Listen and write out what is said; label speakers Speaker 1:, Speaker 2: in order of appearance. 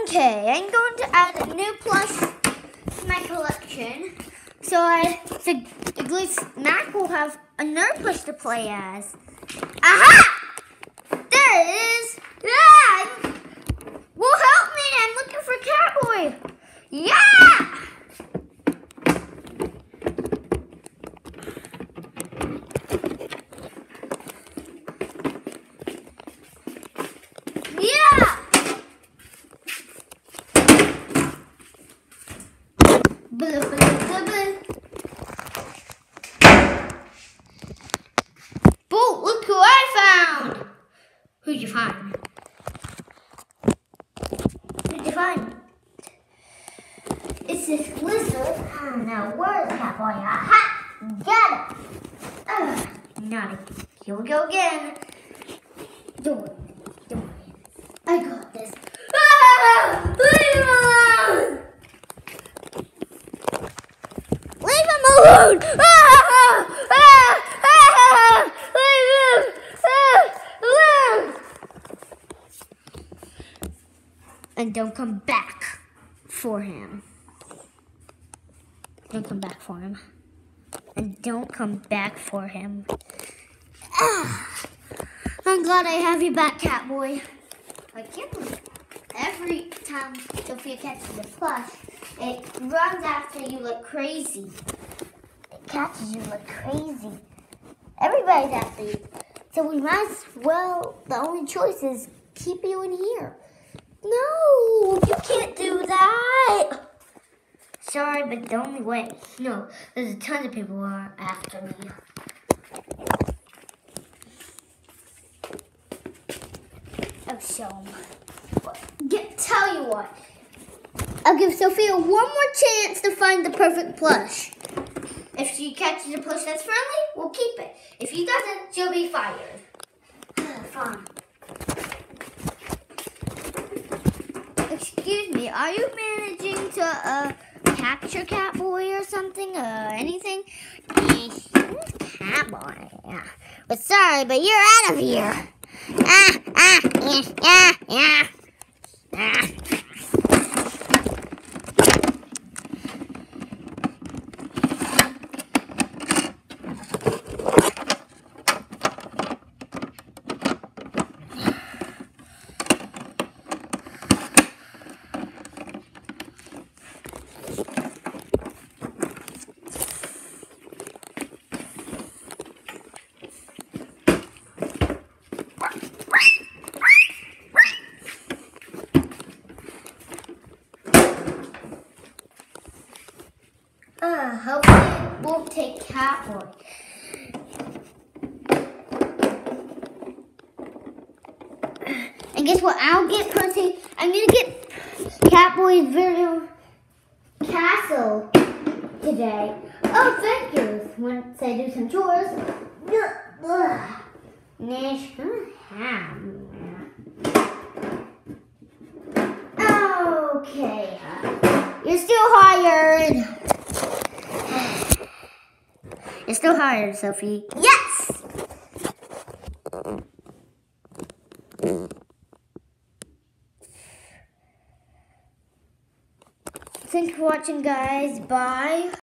Speaker 1: Okay, I'm going to add a new plush to my collection. So at least Mac will have another plush to play as. Aha! There it is! Yeah! Well, help me! I'm looking for Catboy! Yeah! Yeah! Blah, blah, blah, blah. Bolt, look who I found! Who'd you find? Who'd you find? It's this lizard. I don't know where the Catboy. Aha! Got it! Naughty. Here we go again. Don't worry. I got this. Ah! Leave him alone! Leave him alone! Ah! Ah! Ah! Leave him alone! And don't come back for him. Don't come back for him. And don't come back for him. Ah! I'm glad I have you back, Catboy. I can't believe every time Sophia catches a plush, it runs after you like crazy. It catches you like crazy. Everybody's after you. So we might as well, the only choice is keep you in here. No, you can't do that. Sorry, but the only way. No, there's a ton of people who are after me. I'll show them. Tell you what. I'll give Sophia one more chance to find the perfect plush. If she catches a plush that's friendly, we'll keep it. If she doesn't, she'll be fired. Fine. Excuse me, are you managing to capture Catboy or something? Anything? Catboy, yeah. But sorry, but you're out of here. Yeah. Hopefully it won't take Catboy. And guess what? I'll get Percy. I'm gonna get Catboy's video castle today. Oh, thank you. Once I do some chores. Okay. You're still hired. You're still hired, Sophie. Yes! Thanks for watching, guys. Bye.